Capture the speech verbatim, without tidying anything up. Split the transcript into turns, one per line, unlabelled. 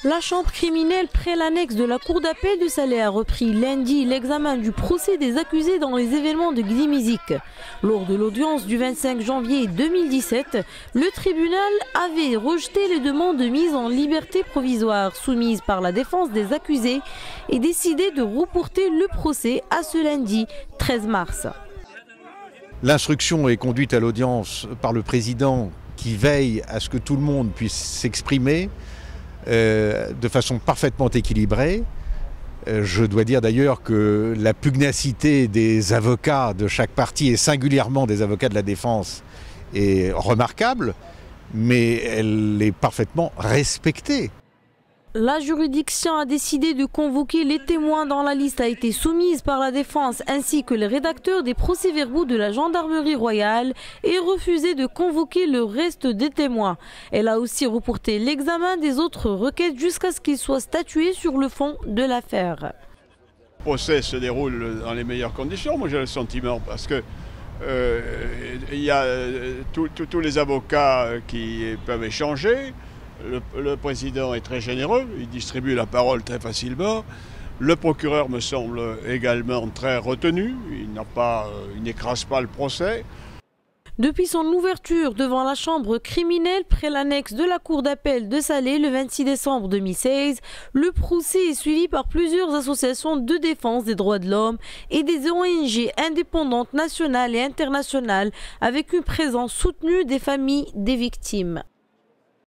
La chambre criminelle près l'annexe de la cour d'appel de Salé a repris lundi l'examen du procès des accusés dans les événements de Glimizik. Lors de l'audience du vingt-cinq janvier deux mille dix-sept, le tribunal avait rejeté les demandes de mise en liberté provisoire soumises par la défense des accusés et décidé de reporter le procès à ce lundi treize mars.
L'instruction est conduite à l'audience par le président qui veille à ce que tout le monde puisse s'exprimer Euh, de façon parfaitement équilibrée. Euh, je dois dire d'ailleurs que la pugnacité des avocats de chaque partie, et singulièrement des avocats de la défense, est remarquable, mais elle est parfaitement respectée.
La juridiction a décidé de convoquer les témoins dont la liste a été soumise par la défense ainsi que les rédacteurs des procès-verbaux de la gendarmerie royale et refusé de convoquer le reste des témoins. Elle a aussi reporté l'examen des autres requêtes jusqu'à ce qu'il soit statué sur le fond de l'affaire.
Le procès se déroule dans les meilleures conditions, moi j'ai le sentiment, parce que euh, il y a tous les avocats qui peuvent échanger. Le, le président est très généreux, il distribue la parole très facilement. Le procureur me semble également très retenu, il n'a pas, il n'écrase pas le procès.
Depuis son ouverture devant la chambre criminelle près l'annexe de la cour d'appel de Salé le vingt-six décembre deux mille seize, le procès est suivi par plusieurs associations de défense des droits de l'homme et des O N G indépendantes nationales et internationales avec une présence soutenue des familles des victimes.